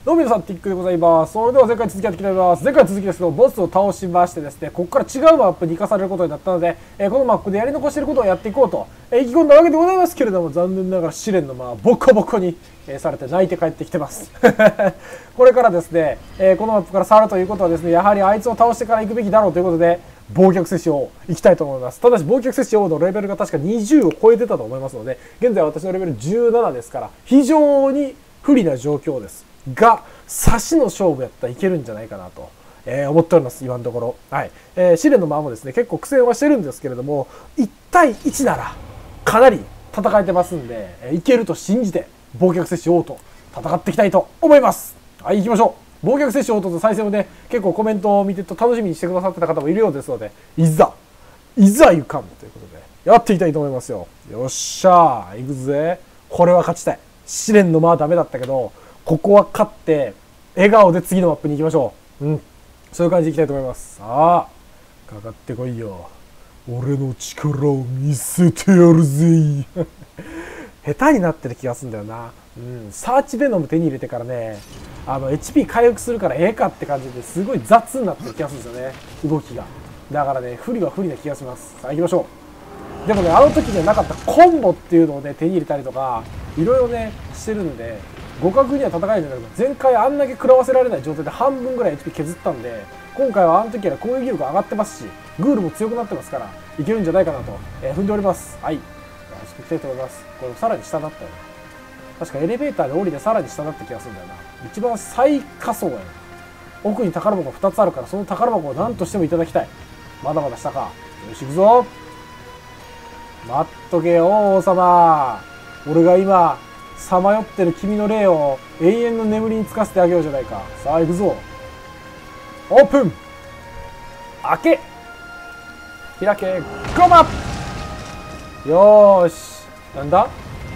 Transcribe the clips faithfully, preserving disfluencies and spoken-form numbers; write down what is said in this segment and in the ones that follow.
どうも皆さん、ティックでございます。それでは前回続きやっていきたいと思います。前回続きですけど、ボスを倒しましてですね、ここから違うマップに行かされることになったので、えー、このマップでやり残していることをやっていこうと、えー、意気込んだわけでございますけれども、残念ながら試練のままボコボコに、えー、されて泣いて帰ってきてます。これからですね、えー、このマップから去るということはですね、やはりあいつを倒してから行くべきだろうということで、忘却摂取王行きたいと思います。ただし、忘却摂取王のレベルが確かにじゅうを超えてたと思いますので、現在私のレベルじゅうななですから、非常に不利な状況です。が、差しの勝負やったらいけるんじゃないかなと、えー、思っております、今のところ。はい。えー、試練のままもですね、結構苦戦はしてるんですけれども、いち対いちなら、かなり戦えてますんで、えー、いけると信じて、忘却摂取王と戦っていきたいと思います。はい、行きましょう。忘却摂取王と再戦をね、結構コメントを見てと楽しみにしてくださってた方もいるようですので、いざ、いざ行かんということで、やっていきたいと思いますよ。よっしゃー、行くぜ。これは勝ちたい。試練のまあダメだったけど、ここは勝って、笑顔で次のマップに行きましょう。うん。そういう感じでいきたいと思います。さあ、かかってこいよ。俺の力を見せてやるぜ。下手になってる気がするんだよな。うん。サーチベノム手に入れてからね、あの、エイチピー 回復するからええかって感じですごい雑になってる気がするんですよね。動きが。だからね、不利は不利な気がします。さあ、行きましょう。でもね、あの時にはなかったコンボっていうのをね、手に入れたりとか、いろいろね、してるんで、互角には戦えるんだけど、前回あんだけ食らわせられない状態で半分ぐらい エイチピー 削ったんで、今回はあの時より攻撃力上がってますし、グールも強くなってますから、いけるんじゃないかなと、えー、踏んでおります。はい。よろしくいきたいと思います。これさらに下だったよね。確かエレベーターで降りてさらに下だった気がするんだよな。一番最下層やね。奥に宝箱ふたつあるから、その宝箱を何としてもいただきたい。まだまだ下か。よし、行くぞ。待っとけよ、王様。俺が今、さまよってる君の霊を永遠の眠りにつかせてあげようじゃないか。さあ行くぞ。オープン。開け。開け。ゴマ。よーし。なんだ。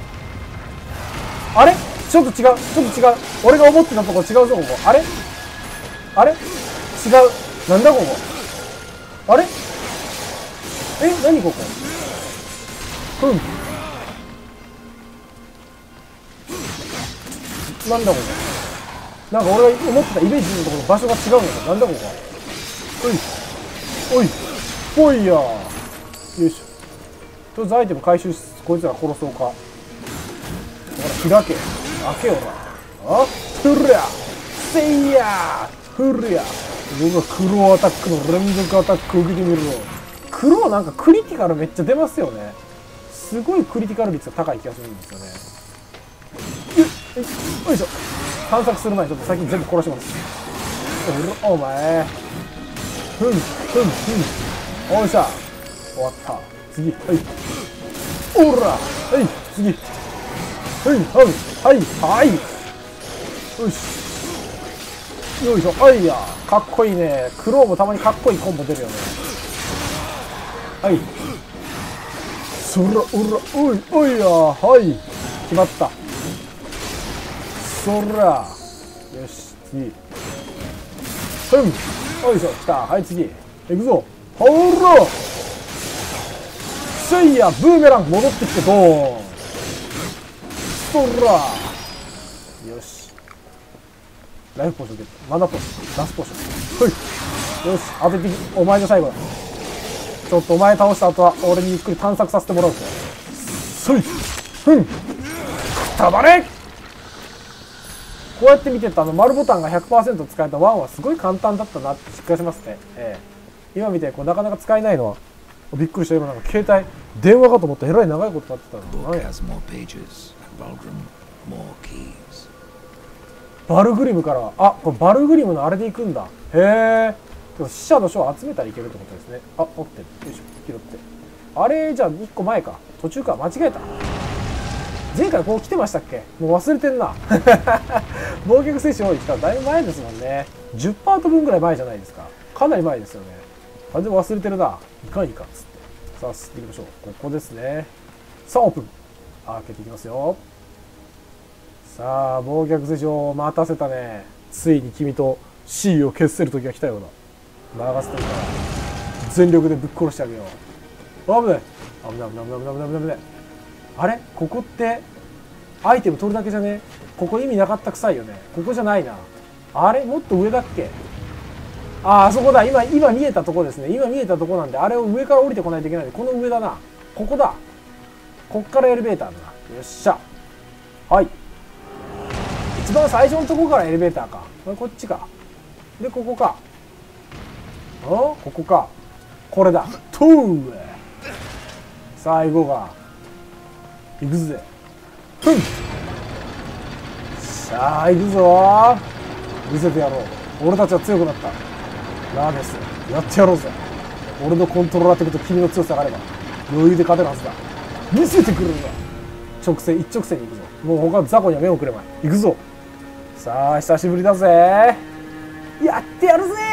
あれちょっと違う。ちょっと違う。俺が思ってたとこ違うぞ、ここ。あれあれ違う。なんだここ。あれえ何ここ。ふん。なんだここ。なんか俺が思ってたイメージのところ場所が違うんだけど、なんだここ。おい。おい。ぽいや。よいしょ。とりあえずアイテム回収し、こいつら殺そうか。ほら、開け。開けよな。あふりゃ。せいや。ふりゃ。僕がクローアタックの連続アタック受けてみるの。クローなんかクリティカルめっちゃ出ますよね。すごいクリティカル率が高い気がするんですよね。よいしょ。探索する前にちょっと先に全部殺します。お前。ふん、ふん、ふん。おいしゃ。終わった。次。はい。おら。はい。次。はい、はい、はい、はい。よし。よいしょ。はいや。かっこいいね。クローもたまにかっこいいコンボ出るよね。はい。そら、おら、おい、おいや。はい。決まった。そら。よし、次。ふん。よいしょ、来た。はい、次。行くぞ。ほら。せいや、ブーメラン戻ってきて、ドーン。そら。よし。ライフポーションゲット。マナポーション。ラスポーション。はい。よし、当ててき、お前の最後だ。ちょっとお前倒した後は、俺にゆっくり探索させてもらうぞ。そい。ふん。くたばれ。こうやって見てると、あの丸ボタンが ひゃくパーセント 使えたワンはすごい簡単だったなって実感しますね。ええ、今みたいにこうなかなか使えないのはびっくりしたよ。なんか携帯電話かと思ったらえらい長いことなってたの。バルグリムから、あ、これバルグリムのあれで行くんだ。へえ。死者の書を集めたらいけるってことですね。あ、持ってる。よいしょ、拾って。あれじゃあいっこまえか。途中か間違えた。前回こう来てましたっけ。もう忘れてんな。忘却摂取多い来たらだいぶ前ですもんね。じゅっパート分ぐらい前じゃないですか。かなり前ですよね。完全に忘れてるな。いかんいかんっつって。さあ、進んでいきましょう。ここですね。さあ、オープン。開けていきますよ。さあ、忘却摂取を待たせたね。ついに君と C を消せる時が来たようだ。流せてるから。全力でぶっ殺してあげよう。危ない。危ない危ない危ない危ない危ない危ない。あれここってアイテム取るだけじゃね。 ここ意味なかったくさいよね。ここじゃないな。あれもっと上だっけ。あ、あそこだ。今、今見えたとこですね。今見えたとこなんで、あれを上から降りてこないといけないんで、この上だな。ここだ。こっからエレベーターだな。よっしゃ。はい。一番最初のとこからエレベーターか。こっちか。で、ここか。あ、ここか。これだ。とう最後が。行くぜ。ふん。さあ、行くぞー。見せてやろう。俺たちは強くなった。ラーメス。やってやろうぜ。俺のコントローラーテクと君の強さがあれば、余裕で勝てるはずだ。見せてくれるんだ。直線、一直線に行くぞ。もう他の雑魚には目をくれまい。行くぞ。さあ、久しぶりだぜ。やってやるぜ。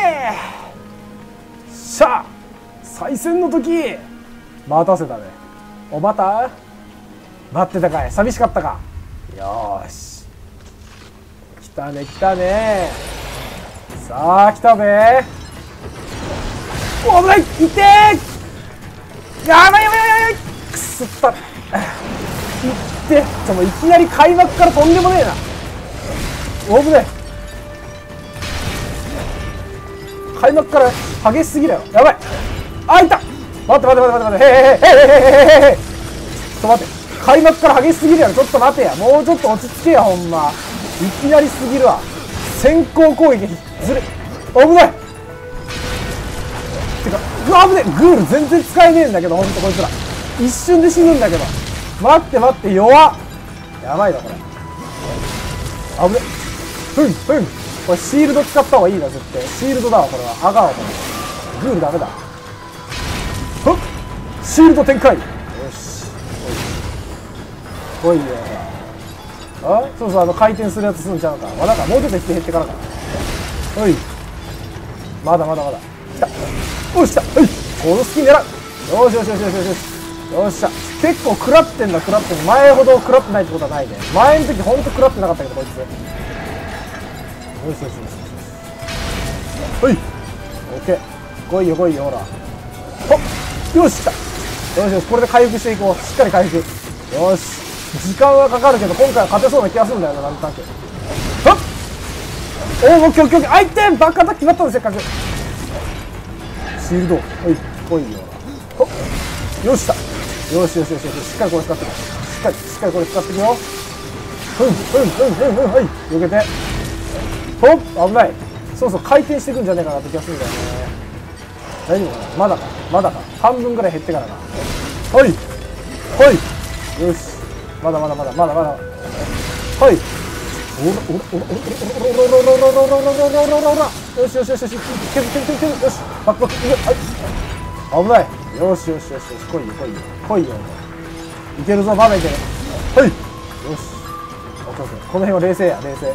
しゃあ、再戦の時。待たせたね。おまた待ってたかい。寂しかったか。よーし。来たね、来たね。さあ、来たね。お危ない。いってー。やばいやばいやばい。くすった。いってちょ、もういきなり開幕からとんでもねえな。お危ない。開幕から激しすぎだよ。やばい。あ、いた。待って待って待って待って。へへへへへへへへへ。ちょっと待って。開幕から激しすぎるやろ。ちょっと待てや。もうちょっと落ち着けや、ほんま。いきなりすぎるわ。先行攻撃ずるい。危ない。てか、うわ、危ねえ。グール全然使えねえんだけど、ほんとこいつら。一瞬で死ぬんだけど。待って待って、弱っ。やばいな、これ。危ねえ。ふん、ふん。これシールド使った方がいいな、絶対。シールドだわ、これは。あがわ、これ。グールダメだ。ふっ。シールド展開。よし。来いよ。あ、そうそう、あの、回転するやつすんちゃうか。まだか。もうちょっと引き減ってからか。おい。まだまだまだ。来た。おっしゃ。はい。この隙狙う。よしよしよしよしよし。よっしゃ。結構食らってんだ、食らってんだ。前ほど食らってないってことはないね。前の時ほんと食らってなかったけど、こいつ。よしよしよしよし。ほい。オッケー。来いよ来いよ、ほら。ほっ。よし、来た。よしよし、これで回復していこう。しっかり回復。よし。時間はかかるけど、今回は勝てそうな気がするんだよな、なんとなく。はっ。おー、オッケーオッケーオッケー。あいってん。バックアタック決まったの、せっかく。シールド。はい。来いよ、ほら。ほっ。よし、来た。よしよしよしよし。しっかりこれ使ってくる。しっかり、しっかりこれ使ってくよ。ふん、ふん、ふん、ふん、ふん。はい。避けて。ほっ。危ない。そうそう、回転してくんじゃねえかなって気がするんだよね。大丈夫かな。まだか。まだか。半分ぐらい減ってからな。はい。はい。よし。まだまだまだまだまだ。はい。おらおらおらおらおらおらおらおらおらおらおらおらおら。よしよしよしよし。削って削って削って。よし。バックバック。はい。危ない。よしよしよしよし。来いよ来いよ。来いよ。いけるぞ、まだいける。はい。よし。オッケーオッケー。この辺は冷静や、冷静。はい。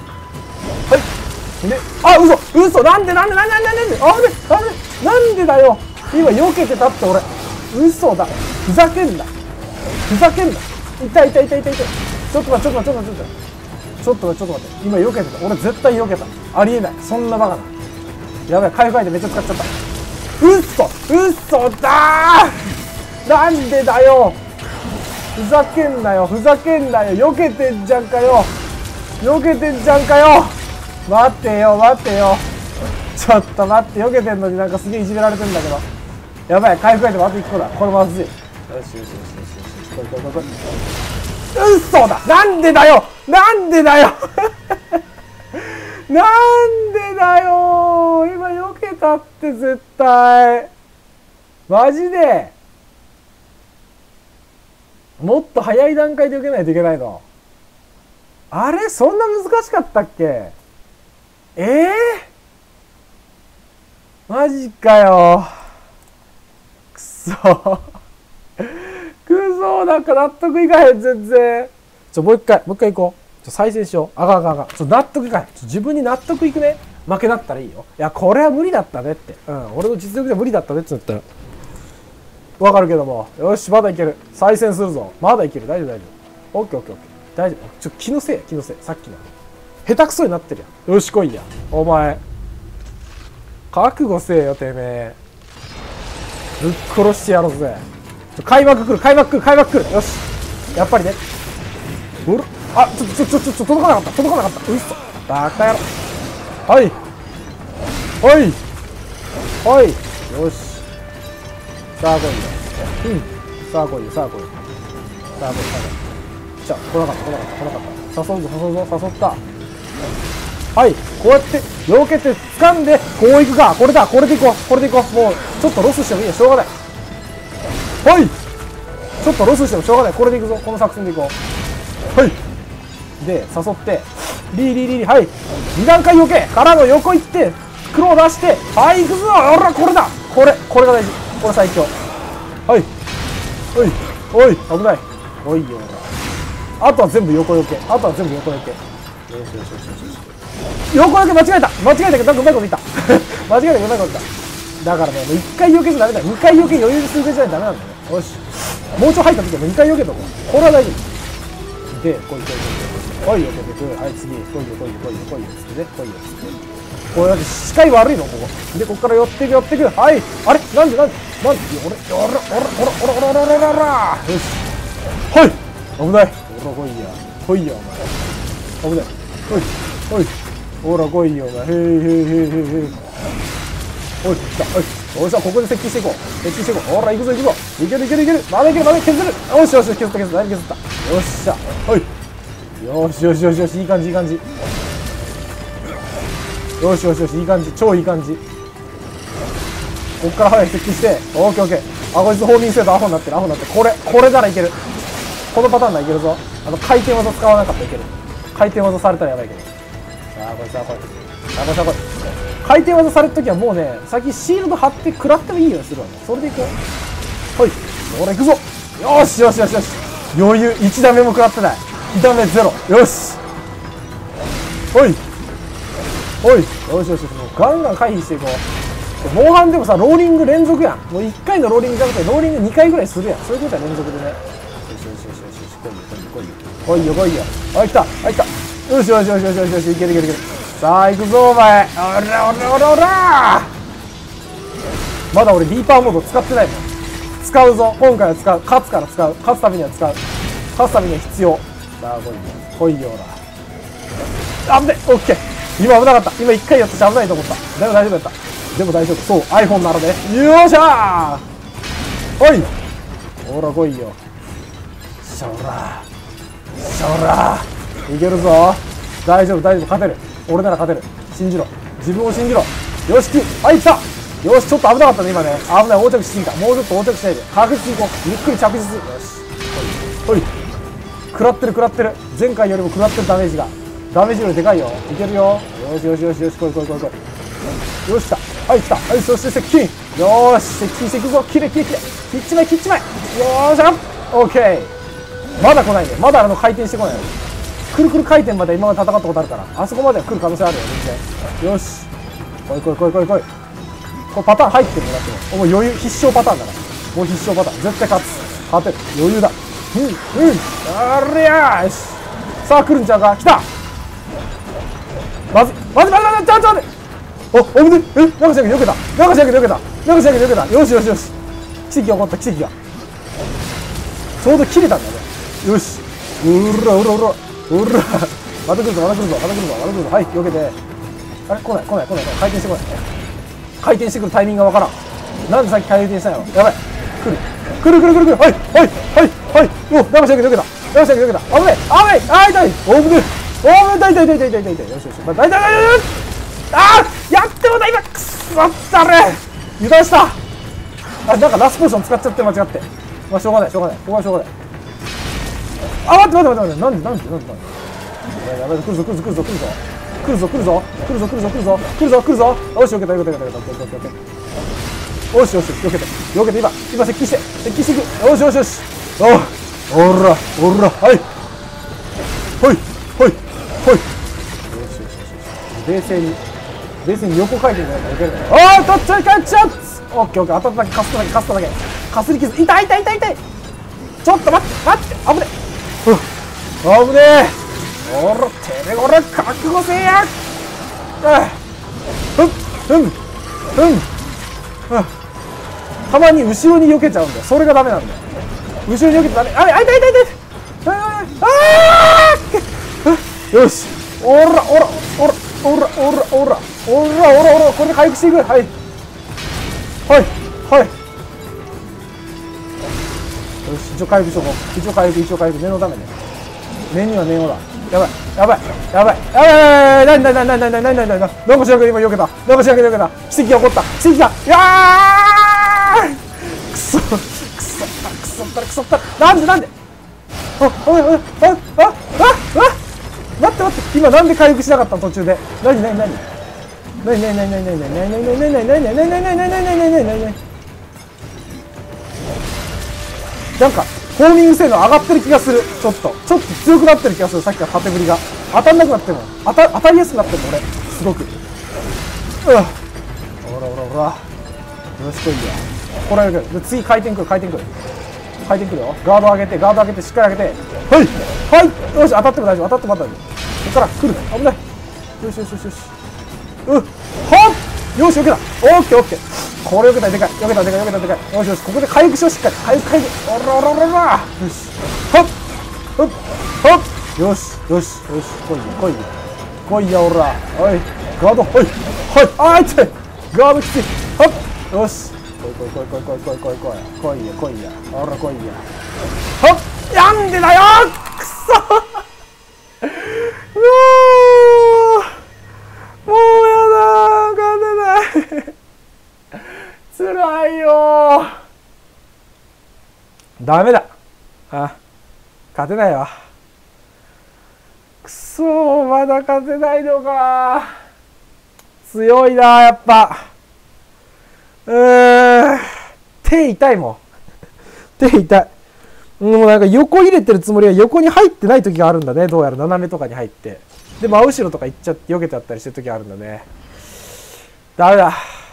で、あ、嘘嘘なんでなんでなんでなんでなんであれなんでなんでだよ。今避けてたって俺。嘘だ。ふざけんな。ふざけんな。痛い痛い痛い痛い痛い。ちょっと待ってちょっと待ってちょっと待ってちょっと待ってちょっと待って。今避けてた。俺絶対避けた。ありえない。そんなバカな。やばい、回復アイテムめっちゃ使っちゃった。嘘嘘だー。なんでだよ。ふざけんなよふざけんなよ。避けてんじゃんかよ。避けてんじゃんかよ。待ってよ待ってよ。ちょっと待って。避けてんのになんかすげえいじめられてんだけど。やばい、回復アイテムあといっこだ。これまずい。よしよしよしよしよし。これこれこれこれ。嘘だ。なんでだよなんでだよなんでだよ。今避けたって絶対。マジでもっと早い段階で避けないといけないの。あれそんな難しかったっけ。ええー、マジかよ。くそくそ、なんか納得いかへん全然。ちょもう一回もう一回行こう。ちょ再生しよう。あかんあかんあかん。ちょ納得いかへん。ちょ自分に納得いくね。負けだったらいいよ。いやこれは無理だったねって。うん、俺の実力では無理だったねって言ったらわかるけども。よし、まだいける。再戦するぞ。まだいける。大丈夫大丈夫。オッケーオッケーオッケー。大丈夫。ちょ気のせい気のせい。さっきの下手くそになってるやん。よし来いや。お前覚悟せえよてめえ。ぶっ殺してやろうぜ。ちょ開幕来る開幕来る開幕来る。よしやっぱりね。おらあ、ちょっとちょっとちょっと届かなかった届かなかったうっそバカ野郎。はいはいはいよしさあ来いようんさあ来いよさあ来いよさあ来いさあ来いじゃあ来なかった来なかった来なかった誘うぞ誘うぞ誘ったはいこうやってよけて掴んでこういくかこれだこれでいこうこれでいこうもうちょっとロスしてもいいよしょうがないはいちょっとロスしてもしょうがないこれでいくぞこの作戦でいこうはいで誘ってリーリーリーリーはいに段階よけからの横行って黒を出してはい行くぞほらこれだこれこれが大事これ最強はいおいおい危ないおいよあとは全部横よけあとは全部横よけよしよしよしよしよし横よけ間違えた間違えたけどなんかうまいこと言った間違えたけどうまいこと言っただからねもういっかいよけじゃダメだにかいよけ余裕で数回じゃダメなんだよよしもうちょい入った時はもうにかいよけとこうこれは大丈夫でこいこいこいこいよけてくはい次こいよこいよこいよこいよつってねこいよつってこれだって視界悪いのここでここから寄ってく寄ってくはいあれなんでなんでなんで俺俺俺俺俺俺俺俺俺俺よしはい危ないほら来いや来いやお前危ないほいほいほら来いよお前へいへいへいへいへいおい来たおいおいさここで接近していこう接近していこうほら行くぞ行くぞいけるいけるいけるまだいけるまだ削るよしよし削った削っただいぶ削ったよっしゃはいよしよしよしよしいい感じいい感じよしよしよしいい感じ超いい感じこっから早く接近してオッケーオッケーあこいつホーミングせるとアホになってるアホになってるこれこれならいけるこのパターンならいけるぞあの回転技使わなかったらいける回転技されたらやばいけどさあこいつはこいさあこいつはこい回転技されるときはもうね先シールド張って食らってもいいようにするわねそれでいこうはいほら行くぞよしよしよしよし余裕いちダメも食らってないにダメゼロよしおいおいよしよしよしもうガンガン回避していこうモンハンでもさローリング連続やんもういっかいのローリングじゃなくてローリングにかいぐらいするやんそういうことは連続でねよしよしよしよしよし来いよ来いよ来いよ来いよあ来たあ来たよしよしよしよしよしよしいけるいけるいけるさあ行くぞお前おらおらおらおらまだ俺リーパーモード使ってないもん使うぞ今回は使う勝つから使う勝つためには使う勝つためには必要さあ来いよ来いよほらあぶねオッケー今危なかった今いっかいやってし危ないと思ったでも大丈夫だったでも大丈夫そう iPhone ならねよっしゃーおいほら来いよしょらしょらいけるぞ大丈夫大丈夫勝てる俺なら勝てる信じろ自分を信じろよしはい来たよしちょっと危なかったね今ね危ない横着しすぎたもうちょっと横着しないで確実にこうゆっくり着実よしほい食らってる食らってる前回よりも食らってるダメージがダメージよりでかいよいけるよよしよしよしよし来い来い来い来いよし来たはい来たはいそして接近よーし接近していくぞきれいきれいきれい切っちまえ切っちまえよーしゃオッケーまだ来ないねまだあの回転してこないくるくる回転まで今まで戦ったことあるからあそこまでは来る可能性あるよ全然よし来い来い来い来い来いこれパターン入ってるんだってもう余裕必勝パターンだからもう必勝パターン絶対勝つ勝てる余裕だうんうんありゃーよしさあ来るんちゃうか来たまずまずまずまずちょちょおおぶねえ中しゃけでよけた中しゃけでよけた中しゃけでよけたよしよしよし奇跡が起こった奇跡がちょうど切れたんだねよしうらうらうらうらまた来るぞまた来るぞまた来るぞまた来るぞはいよけてあれ来ない来ない来ない回転してこない回転してくるタイミングがわからんなんでさっき回転したのやばい来る来る来る来る来るはいはいはいはいお中しゃけでよけた中しゃけでよけた危ない危ないあ痛いおぶねおぶね痛い痛い痛い痛い痛い痛いよしよし痛い痛い痛い痛いあーやってもだ今くそったれ油断したあなんかラスポーション使っちゃって間違ってまあしょうがないしょうがないここはしょうがないあ待って待って待ってなんでなんでなんでなんでやばい来るぞ来るぞ来るぞ来るぞ来るぞ来るぞ来るぞ来るぞ来るぞ来るぞ来るぞよしよけたよけたよけたよけたよけたよしよしよけたよけた今今接近して接近していくよしよしよしおおらおらはいほいほいほいよしよしよし冷静に冷静に横回転じゃないといけるねおー取っちゃいかんちゃっオッケーオッケー当たっただけかすっただけかすっただけかすり傷痛い痛い痛い痛いちょっと待って待って危ねえ危ねえおらてめえこれ覚悟せえやふんふんふんたまに後ろに避けちゃうんだよそれがダメなんだよ後ろに避けてダメあれあ痛い痛い痛いああよし、おらおらおらおらおらおらおらおらおら、これで回復していく。はいはいはい。よし、一応回復しとこう。一応回復、一応回復。念のためね。念には念をだ。やばいやばいやばいやばいやばい。なになになになになになになになに、なんかしなきゃ今避けた、なんかしなきゃ避けた。奇跡が起こった、奇跡が。いやー、くそくそくそったらくそったら、なんでなんで、あおいおい、あああああ、待って待って、今なんで回復しなかったの途中で。なになになになになになになになになになになになになになになになになになになに、なんかホーミング性能上がってる気がする。ちょっとちょっと強くなってる気がする。さっきから縦振りが当たんなくなっても当た当たりやすくなってるの俺すごく。うわ、ほらほらほら、よし来いよ。これで次回転くる、回転くる、回転くるよ。ガード上げて、ガード上げて、しっかり上げて、はいはい、よし、当たっても大丈夫、当たっても大丈夫。ここから来る、危ない。よしよしよしよし、うん、はっ、よし、よけた、オッケーオッケー、これよけたらでかい、よけたらでかい、よけたらでかい。よしよし、ここで回復しよう、しっかり回復回復、おらおらおらおら、よし、はっはっはっ、よしよしよし、来いよ来いよ来いよ、おら、おいガード、はいはい、あー痛い、ガードきつい、はっ、よし、来い来い来い来い来い来い来い来い来いよ来いよ、おら来いよ、はっ、やんでだよ、くそもうもうやだー、勝てないつらいよー、ダメだ、あ、勝てないわ、くそー、まだ勝てないのか、強いなー、やっぱ。うーん、手痛いもん手痛い。もうなんか横入れてるつもりは横に入ってない時があるんだね。どうやら斜めとかに入ってで真後ろとか行っちゃって避けてあったりしてる時があるんだね。ダメだ、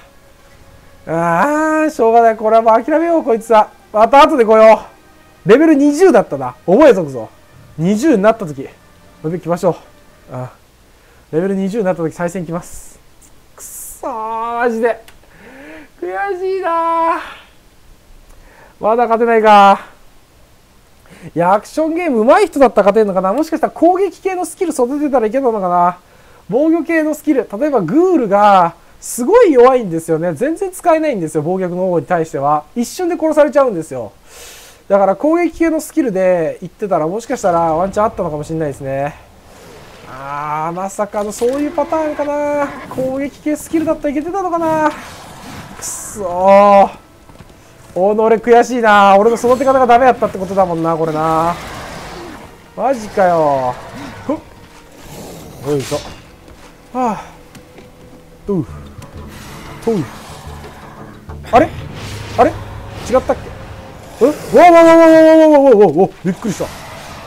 あーしょうがない、これはもう諦めよう、こいつはまた後で来よう。レベルにじゅうだったな、覚えとくぞ。にじゅうになった時これで来ましょう。あレベルにじゅうになった時再戦来ます。くっそー、マジで悔しいな、まだ勝てないか。いや、アクションゲーム上手い人だったら勝てるのかな。もしかしたら攻撃系のスキル育てたらいけたのかな。防御系のスキル、例えばグールがすごい弱いんですよね。全然使えないんですよ、暴虐の王に対しては。一瞬で殺されちゃうんですよ。だから攻撃系のスキルで言ってたらもしかしたらワンチャンあったのかもしれないですね。あー、まさかのそういうパターンかな。攻撃系スキルだったらいけてたのかな。くそー、己悔しいな。俺の育て方がダメやったってことだもんな、これな。マジかよ。ふっ、よいしょ。はあ、とうとう、あれあれ違ったっけ。え、わわわわわわわわわわ、びっくりした。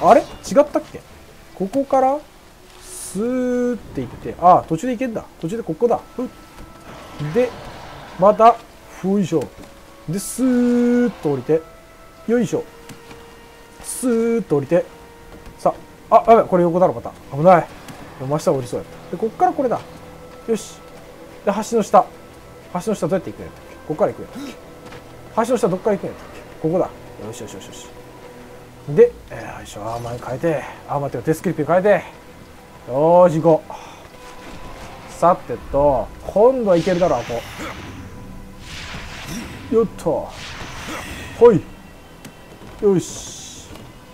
あれ違ったっけ。ここからスーっていって、ああ途中で行けんだ、途中でここだ。ふっでまたふいしょで、スーッと降りて、よいしょ、スーッと降りて、さあ、あ、やばい、これ横だろ、また危ない、真下降りそうやった。でこっからこれだ、よし、で橋の下、橋の下どうやって行くんやったっけ。ここから行くんやったっけ。橋の下どっから行くんやったっけ。ここだ、よしよしよしよし。で、えー、よいしょ、アーマーに変えて、アーマーっていうかデスクリップに変えて、よーし行こう。さてと、今度はいけるだろ、こう。よっと、ほい、よし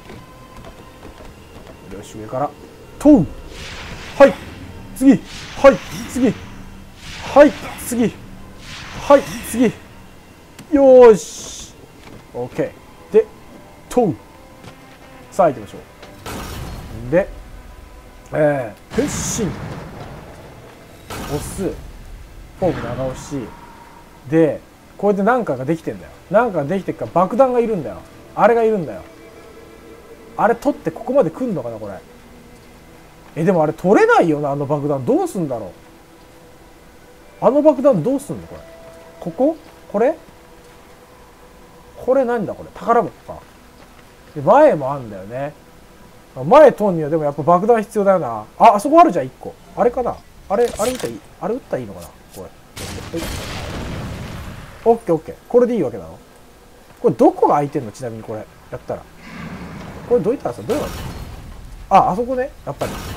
よし、上からとう、はい次、はい次、はい次、はい次、よーし OK でとう、さあ行きましょう。で、えー、変身、押す、フォーム長押しで、こうやって何かができてんだよ。何かができてるから爆弾がいるんだよ。あれがいるんだよ。あれ取ってここまで来んのかな、これ。え、でもあれ取れないよな、あの爆弾。どうすんだろう。あの爆弾どうすんのこれ。こここれこれなんだこれ。宝箱か。で、前もあんだよね。前通んにはでもやっぱ爆弾必要だよな。あ、あそこあるじゃん、いっこ。あれかな。あれ、あれ撃ったらいい。あれ撃ったらいいのかな、これ。オッケーオッケー。これでいいわけだろ。これどこが空いてんの、ちなみにこれ。やったら。これどういったらさ、どうやるの。あ、あそこね。やっぱり。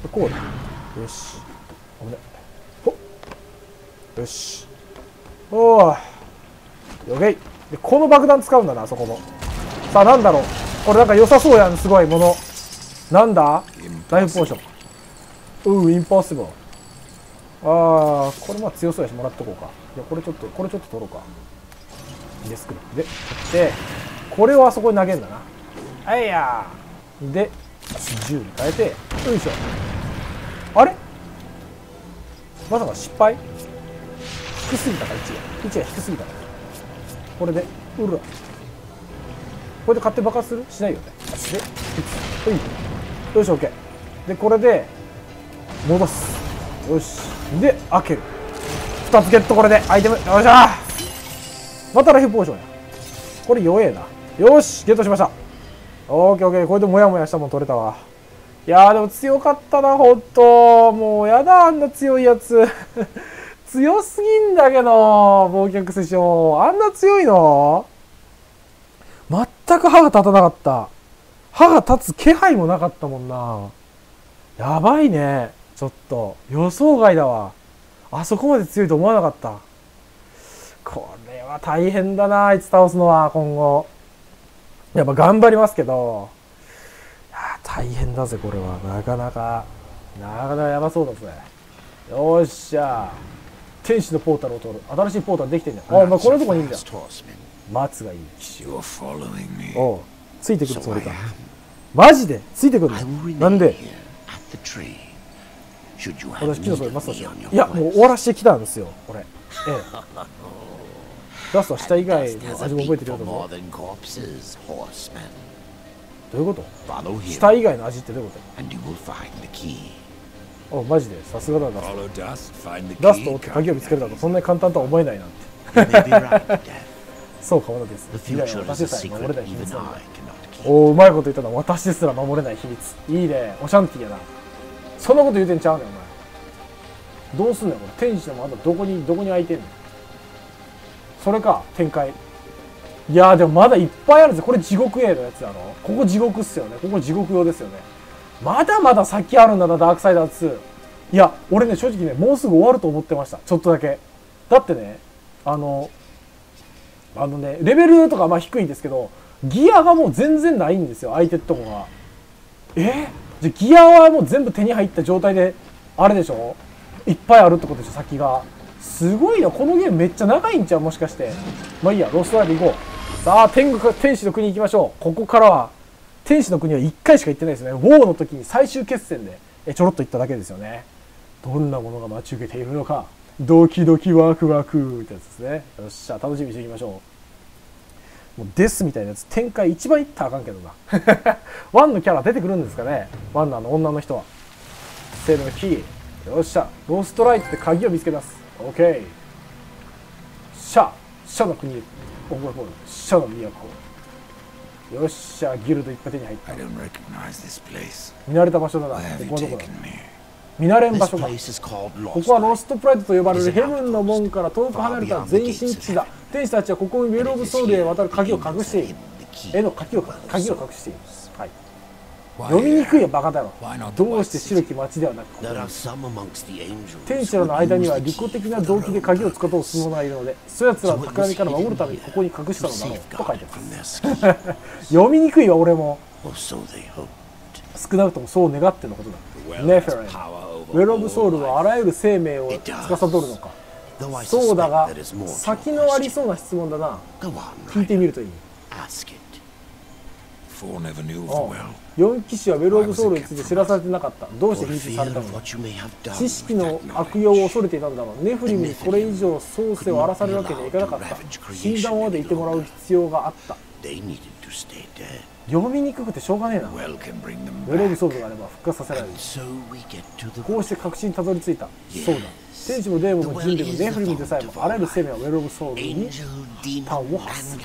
こうだ。よし。危ね。ほっ。よし。おーい。オッケー。で、この爆弾使うんだな、あそこも。さあ、なんだろう。これなんか良さそうやん、すごいもの。なんだライフポーション。うー、インポッシブル。あー、これまあ強そうやし、もらっとこうか。いや、これちょっと、これちょっと取ろうか。デスクで、取って、これをあそこに投げるんだな。あいやー。で、銃に変えて、よいしょ。あれまさか失敗低すぎたか、位置が。位置が低すぎたか。これで、うら。これで勝手に爆発するしないよね。で、いち、ほい。よし、オッケー。で、これで、戻す。よし。で、開ける。ふたつゲット、これで、アイテム。よっしゃー。またライフポーションや。これ弱えな。よし、ゲットしました。オッケーオッケー。これでモヤモヤしたもん取れたわ。いやーでも強かったな、ほんと。もうやだ、あんな強いやつ。強すぎんだけど、忘却師匠。あんな強いの全く歯が立たなかった。歯が立つ気配もなかったもんな。やばいね。ちょっと。予想外だわ。あそこまで強いと思わなかった。これは大変だな、あいつ倒すのは、今後。やっぱ頑張りますけど。いや大変だぜ、これは。なかなか、なかなかやばそうだぜ。よっしゃ。天使のポータルを通る。新しいポータルできてんじゃん。あ、お前これとこにいいんだよ。松がいい。おう、ついてくるつもりか。マジでついてくるのなんで私、木のそれ松としよう。いや、もう終わらしてきたんですよ、これ。ええ。ラストは下以外の味も覚えてるようだぞ。どういうこと下以外の味ってどういうことお、マジでさすがだな。ダストを追って鍵を見つけるだとそんなに簡単とは思えないなんて。そうかもです。未来は私ですら守れない秘密なんだ。おお、うまいこと言ったな。私ですら守れない秘密。いいね。オシャンティやな。そんなこと言うてんちゃうねん、お前。どうすんねん、これ。天使のまだどこに、どこに開いてんのそれか、展開。いやーでもまだいっぱいあるぜ。これ地獄絵のやつだろ。ここ地獄っすよね。ここ地獄用ですよね。まだまだ先あるんだな、ダークサイダーツー。いや、俺ね、正直ね、もうすぐ終わると思ってました。ちょっとだけ。だってね、あの、あのね、レベルとかまあ低いんですけど、ギアがもう全然ないんですよ、相手ってとこが。えじゃギアはもう全部手に入った状態で、あれでしょいっぱいあるってことでしょ、先が。すごいな、このゲームめっちゃ長いんちゃうもしかして。まあいいや、ロストライブ行こう。さあ、天国、天使の国行きましょう。ここからは、天使の国はいっかいしか行ってないですね。ウォーの時に最終決戦でちょろっと行っただけですよね。どんなものが待ち受けているのか。ドキドキワクワクってやつですね。よっしゃ、楽しみにしていきましょう。もうデスみたいなやつ、展開一番いったらあかんけどな。ワンのキャラ出てくるんですかね。ワンのあの女の人は。せーの、キー。よっしゃ、ロストライトで鍵を見つけ出す。オッケー。シャ、シャの国、オーバーボール、シャの都。よっしゃ、ギルドいっぱい手に入った。見慣れた場所だな。ここはどこだ見慣れん場所か。ここはロストプライドと呼ばれるヘブンの門から遠く離れた全身基地だ。天使たちはここにウェル・オブ・ソウルへ渡る鍵を隠している。絵の鍵を鍵を隠している。はい。読みにくいよ、バカだろ。どうして白き町ではなくここに天使らの間には利己的な動機で鍵を使おうとする者がいるので、そやつらを企みから守るためにここに隠したのだろうと書いてます。読みにくいわ、俺も。少なくともそう願ってのことだ。ネフェレン、ウェル・オブ・ソウルはあらゆる生命を司るのか。そうだが、先のありそうな質問だな。聞いてみるといい。よん騎士はウェル・オブ・ソウルについて知らされてなかった。どうして秘密されたのだ。知識の悪用を恐れていたんだろう。ネフリムにこれ以上創世を荒らされるわけにはいかなかった。死んだままでいてもらう必要があった。読みにくくてしょうがねえな。ウェル・オブ・ソウルがあれば復活させられる。こうして確信にたどり着いた。そうだ。天使もデーモンも人類もネフリムでさえもあらゆる生命はウェル・オブ・ソウルに端を発する。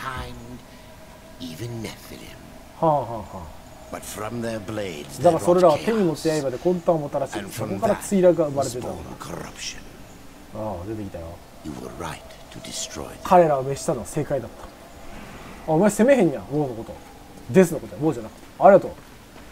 はあはあはあ。だがそれらは手に持って刃で魂胆をもたらし、そこから墜落が生まれてたのだ。ああ、出てきたよ。彼らを滅したのは正解だった。あ、お前責めへんやん、ウォーのこと。デスのことや、ウォーじゃなくて。ありがとう。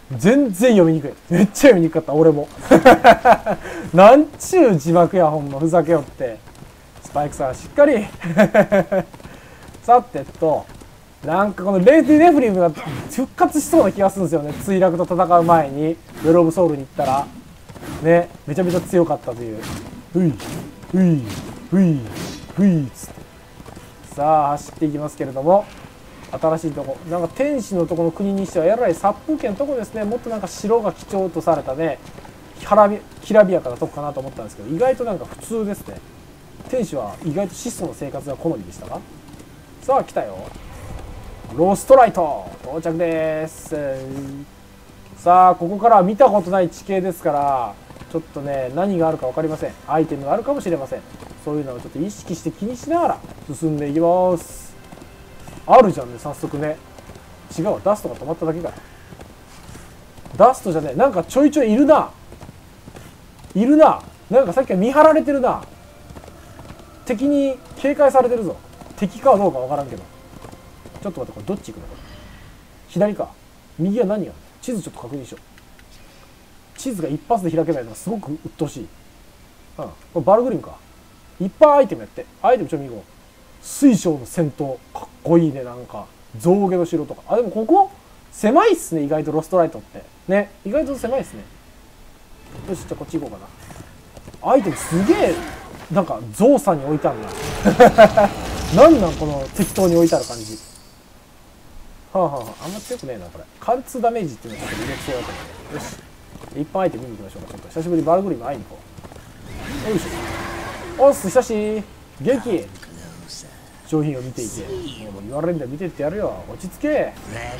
全然読みにくい。めっちゃ読みにくかった、俺も。なんちゅう字幕や、ほんま。ふざけよって。スパイクさん、しっかり。さてと、なんかこのレイディ・ネフリムが復活しそうな気がするんですよね。墜落と戦う前に、ウェル・オブ・ソウルに行ったら。ね、めちゃめちゃ強かったという。ふい、ふい、ふい、ふい、つって。さあ、走っていきますけれども。新しいとこなんか天使のとこの国にしてはやらい殺風景のとこですね。もっとなんか白が基調とされたねきらびやかなとこかなと思ったんですけど、意外となんか普通ですね。天使は意外と質素な生活が好みでしたが。さあ来たよ、ロストライト到着です。さあここからは見たことない地形ですから、ちょっとね何があるか分かりません。アイテムがあるかもしれません。そういうのをちょっと意識して気にしながら進んでいきます。あるじゃんね、早速ね。違うわ、ダストが止まっただけか。ダストじゃねえ、なんかちょいちょいいるな。いるな。なんかさっきは見張られてるな。敵に警戒されてるぞ。敵かどうかわからんけど。ちょっと待って、これどっち行くのこれ。左か。右は何が。地図ちょっと確認しよう。地図が一発で開けないのがすごく鬱陶しい。うん。これバルグリムか。いっぱいアイテムやって。アイテムちょっと見よう。水晶の戦闘かっこいいね。なんか象牙の城とか。あ、でもここ狭いっすね。意外とロストライトってね、意外と狭いっすね。よし、じゃあこっち行こうかな。アイテムすげえなんかゾウさんに置いてあるな。なんなんこの適当に置いてある感じ。はあはあ、あんま強くねえなこれ。貫通ダメージっていうのがちょっと魅力そうだと思う。よし、一般アイテム見に行きましょうか。ちょっと久しぶりにバルグリム会いに行こう。よいしょ。おっす、久しい元気。商品を見ていて、もう言われるんだよ、見てってやるよ。落ち着け。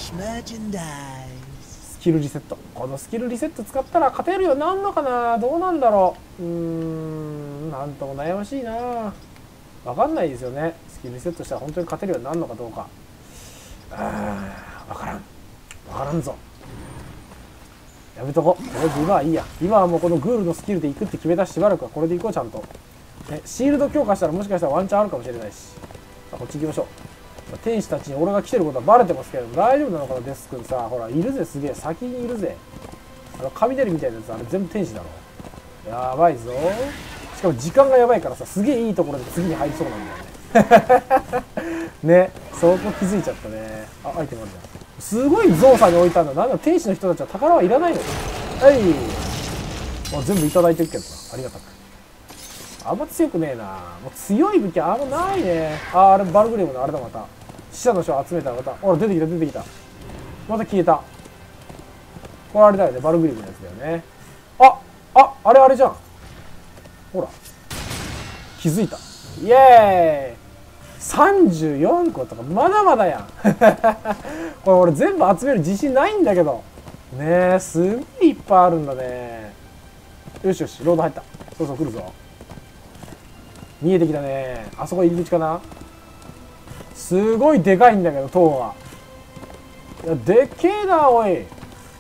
スキルリセット。このスキルリセット使ったら勝てるようになんのかな。どうなんだろう。うーん、なんとも悩ましいな。わかんないですよね。スキルリセットしたら本当に勝てるようになるのかどうか。あー、わからん。わからんぞ。やめとこ。とりあえず今はいいや。今はもうこのグールのスキルでいくって決めたし、しばらくはこれでいこう、ちゃんと。ね、シールド強化したらもしかしたらワンチャンあるかもしれないし。こっち行きましょう。天使たちに俺が来てることはバレてますけど、大丈夫なのかな。デス君さ、ほらいるぜ、すげえ先にいるぜ。あの雷みたいなやつ、あれ全部天使だろ。やばいぞ。しかも時間がやばいからさ、すげえいいところで次に入りそうなんだよね。ね、そこ気づいちゃったね。あ、アイテムあるじゃん。すごいゾウさんに置いたんだ。なんだ天使の人たちは宝はいらないの。はい、もう全部いただいてるけどな、ありがたく。あんま強くねえな。もう強い武器あんまないね。あ、あれバルグリムのあれだ。また死者の書を集めたらまた、ほら出てきた出てきた。また消えた。これあれだよね、バルグリムのやつだよね。ああ、あれあれじゃん。ほら気づいた。イエーイ。さんじゅうよんことかまだまだやん。これ俺全部集める自信ないんだけどねえ。すごいいっぱいあるんだね。よしよし、ロード入った。そうそう来るぞ。見えてきたね。あそこ入り口かな。すごいでかいんだけど塔が。いやでっけえなおい。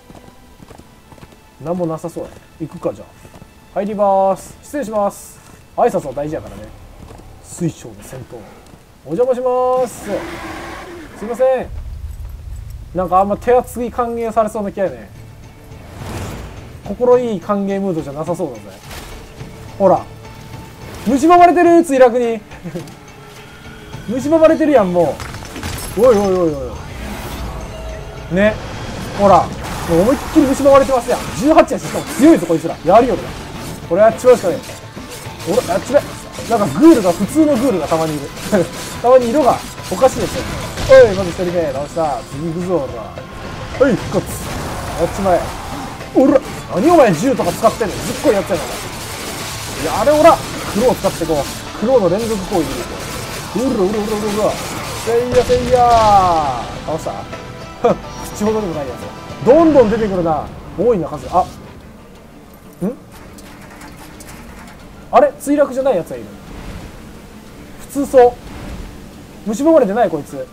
なんもなさそうや。行くか。じゃあ入ります。失礼します。挨拶は大事やからね。水晶の戦闘お邪魔します。すいません。なんかあんま手厚い歓迎されそうな気やね。心いい歓迎ムードじゃなさそうだぜ。ほら蝕まれてる。墜落に蝕まれてるやんもう。おいおいおいおいね、ほらもう思いっきり蝕まれてますやん。じゅうはちやし、しかも強いぞこいつら。やるよ俺だ。これやっちまうしかねえ。俺やっちまえ。なんかグールが普通のグールがたまにいる。たまに色がおかしいですよ。おいまずひとりめ倒した。次行くぞ俺は。はい復活。やっちまえ。おら何お前銃とか使ってんの。ずっこいやっちゃうの。いやあれおらクロー使ってこう。クローの連続攻撃でうるうるうるうるうる。せいやせいや倒した。口ほどでもないやつどんどん出てくるな。多いな数。あんあれ墜落じゃないやつがいる。普通そう。蝕まれてないこいつ。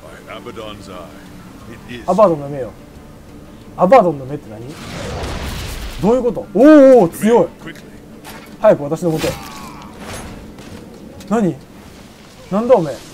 アバドンの目よ。アバドンの目って何。どういうこと。おーおー強い。早く私のもとへ。何なんだおめえ。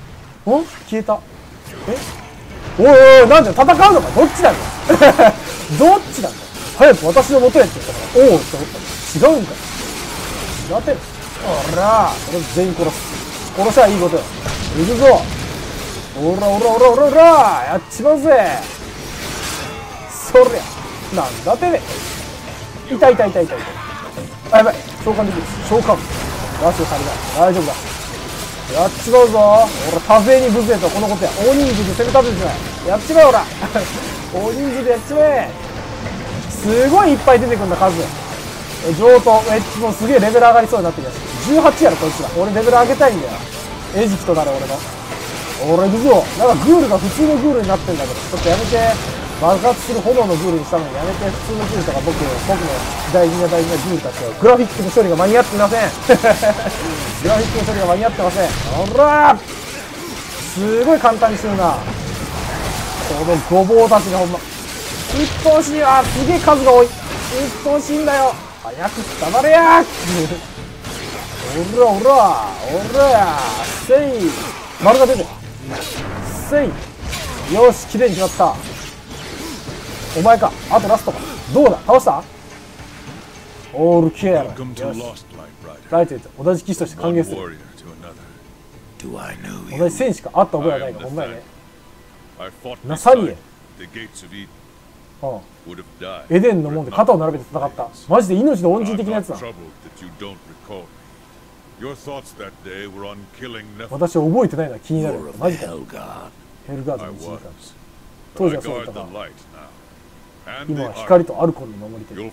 ん消えた。えおいおいなんじゃ戦うのか。どっちだよどっちなんだよ。早く私の元へって言ったからおおって思ったの。違うんかい。違ってる。ほらこれ全員殺す。殺しゃいいことよ。行くぞ。おらおらおらおらおらやっちまうぜ。そりゃなんだてめえ。痛い痛い痛い痛い痛い。あやばい召喚できる。召喚和紙を足りない。大丈夫だ。やっちまうぞ。俺多勢に無勢とはこのことや。大人数で攻め立ててしまえ。やっちまえほら大人数でやっちまえ。すごいいっぱい出てくんだ数。上等えもうすげえレベル上がりそうになってきたしじゅうはちやろこいつら。俺レベル上げたいんだよ。餌食となる俺の。俺行くぞ。なんかグールが普通のグールになってんだけどちょっとやめて。爆発する炎のグールにしたのにやめて。普通のグールとか僕僕の大事な大事なグールたちをグラフィックの処理が間に合ってませんグラフィックの処理が間に合ってません。ほらすごい簡単にするなこのごぼうたちが。ほんま鬱陶しいわ。すげえ数が多い。鬱陶しいんだよ。早く黙れやおらおらおらせい丸が出てせい。よし綺麗に決まった。お前か。あとラストか。どうだ倒した。オールケアよしライトへと同じ騎士として歓迎する。同じ戦士か。あった覚えはないか。ほんまやね。ナサニエル。エデンの門で肩を並べて戦った。マジで命の恩人的なやつだ。私は覚えてないのは気になる。マジか。ヘルガードの一時間。当時はそうだったが今は光とアルコンの守り手。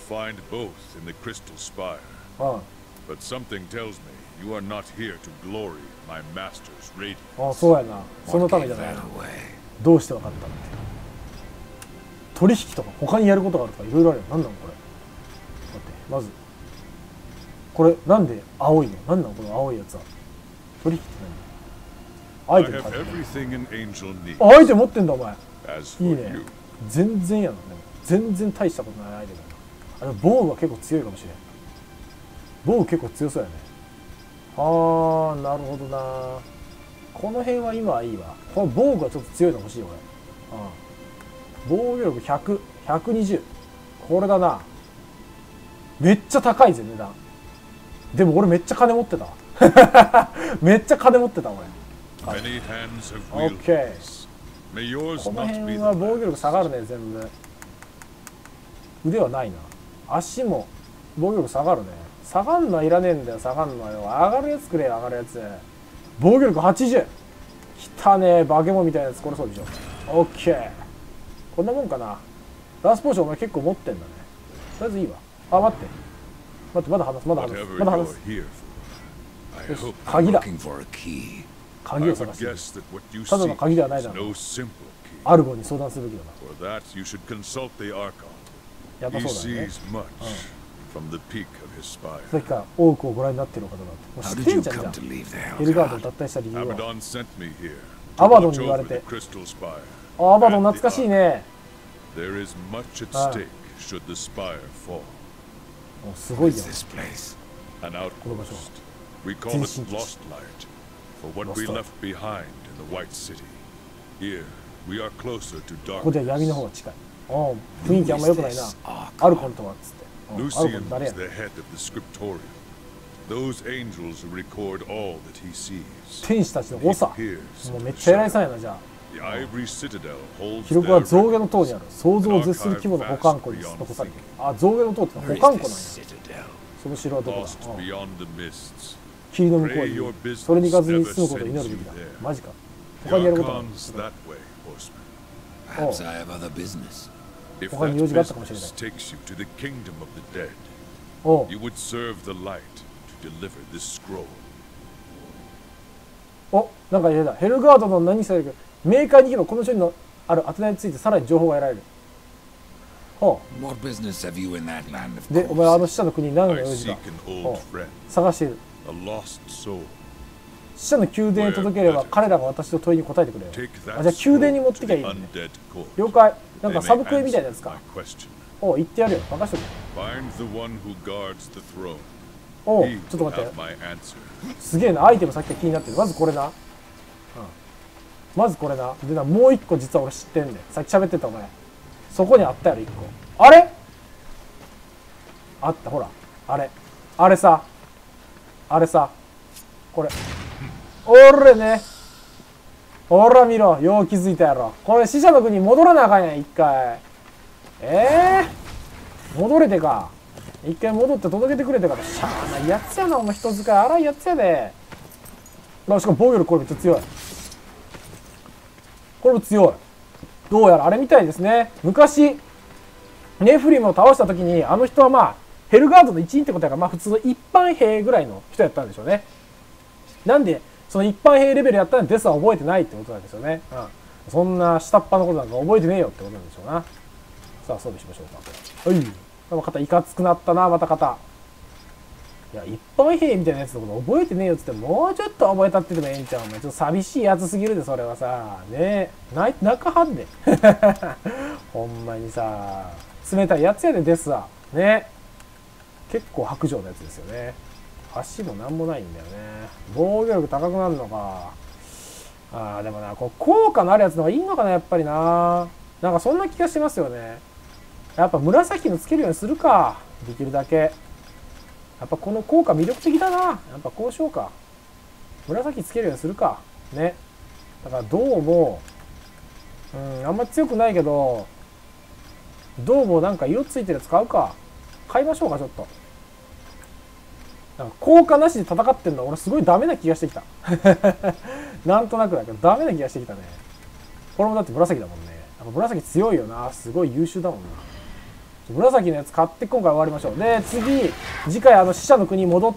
ああそうやな。そのためじゃない。どうして分かったの。取引とか他にやることがあるとかいろいろあるよ。何なのこれ。待ってまずこれなんで青いの。何なのこの青いやつは。取引って何。アイテム買ってあアイテム持ってんだお前。いいね。全然やな。でも全然大したことないアイテム。あれ防具は結構強いかもしれん。防具結構強そうやね。あーなるほどな。この辺は今はいいわ。この防具はちょっと強いの欲しい俺。ああ防御力ひゃく、ひゃくにじゅう。これだな。めっちゃ高いぜ値段。でも俺めっちゃ金持ってた。めっちゃ金持ってた俺。オッケー。この辺は防御力下がるね全部。腕はないな。足も防御力下がるね。下がんのはいらねえんだよ。下がんのよ。上がるやつくれよ上がるやつ。防御力はちじゅう。きたねえ化け物みたいなやつこれそうでしょ。オッケー。こんなもんかな。ラスポーションお前結構持ってんだね。とりあえずいいわ。あ待って待ってまだ話すまだ話すまだ話す。よし鍵だ。鍵を探して。ただの鍵ではないだろう。アルゴンに相談するべきだな。やっぱそうだね。うん、さっきから多くをご覧になっている方だって。もう知ってんじゃんじゃん。ヘルガードを脱退した理由は。アバドンに言われて。あアバドン懐かしいね。おすごいじゃん。この場所は。全身基地。ここでは闇の方が近い。お雰囲気あんま良くないな。アルコンとはっつって。アルコン誰やねん。天使たちの長。もうめっちゃ偉いさんやなじゃあ。記録は象牙の塔にある。想像を絶する規模の保管庫に残されている。あ象牙の塔って保管庫なんや。その城はどこだ。霧の向こうにそれに行かずに済むことを祈るべきだ。マジか。他にやることはおう他に用事があったかもしれない。おうおなんか言えた。ヘルガードの何されるかメーカーに行けばこの書にのある宛名についてさらに情報が得られる。ほうでお前はあの死者の国に何の用事か探している。死者の宮殿へ届ければ彼らが私の問いに答えてくれる。あじゃあ宮殿に持ってきゃいいのね。了解。なんかサブクエみたいなやつか。おう言ってやるよ。任しとけ。おうちょっと待って。すげえなアイテムさっきから気になってる。まずこれな、うん、まずこれなでなもう一個実は俺知ってんねん。さっき喋ってたお前そこにあったやろいっあれあった、ほら。あれ。あれさ。あれさ。これ。おれね。ほら見ろ。よう気づいたやろ。これ死者の国に戻らなあかんやん、一回。ええー、戻れてか。一回戻って届けてくれてから。しゃあないやつやな、お前人使い荒いやつやで。あ、しかも防御力これめっちゃ強い。これも強い。どうやらあれみたいですね。昔、ネフリムを倒した時に、あの人はまあ、ヘルガードの一員ってことやから、まあ普通の一般兵ぐらいの人やったんでしょうね。なんで、その一般兵レベルやったらデスは覚えてないってことなんですよね。うん。そんな下っ端のことなんか覚えてねえよってことなんでしょうな。さあ、そうにしましょうか。はい。でも肩いかつくなったな、また肩。いや、一般兵みたいなやつのこと覚えてねえよっつって、もうちょっと覚えたっててもええんちゃう。お前ちょっと寂しいやつすぎるで、それはさ。ねえ。泣かはんで。ほんまにさ。冷たいやつやで、ですわ。ね。結構白状のやつですよね。足もなんもないんだよね。防御力高くなるのか。ああ、でもな、こう効果のあるやつの方がいいのかな、やっぱりな。なんかそんな気がしますよね。やっぱ紫のつけるようにするか。できるだけ。やっぱこの効果魅力的だな。やっぱこうしようか。紫つけるようにするか。ね。だから銅も、うん、あんま強くないけど、銅もなんか色ついてるやつ買うか。買いましょうか、ちょっと。なんか効果なしで戦ってんの俺すごいダメな気がしてきた。なんとなくだけどダメな気がしてきたね。これもだって紫だもんね。やっぱ紫強いよな。すごい優秀だもんな。紫のやつ買って今回終わりましょう。で、次、次回あの死者の国に戻って、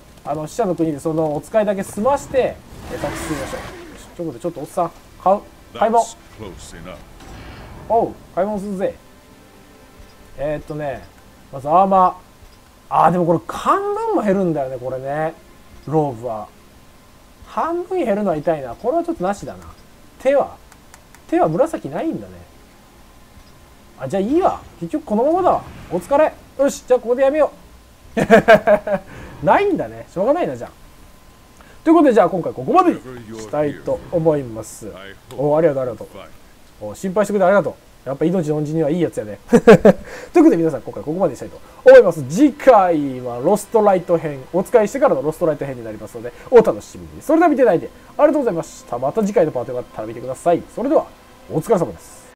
あの死者の国でそのお使いだけ済まして、えー、進みましょう。ということでちょっとおっさん、買う。買い物。おう、買い物するぜ。えー、っとね、まずアーマー。あーでもこれ半分も減るんだよね、これね。ローブは。半分減るのは痛いな。これはちょっとなしだな。手は手は紫ないんだね。あ、じゃあいいわ。結局このままだわ。お疲れ。よし、じゃあここでやめよう。ないんだね。しょうがないな、じゃあ。ということで、じゃあ今回ここまでにしたいと思います。お、ありがとう、ありがとう。お、心配してくれてありがとう。やっぱ命の恩人にはいいやつやね。ということで皆さん今回ここまでにしたいと思います。次回はロストライト編、お使いしてからのロストライト編になりますので、お楽しみに。それでは見ていただいてありがとうございました。また次回のパートがあったら見てください。それでは、お疲れ様です。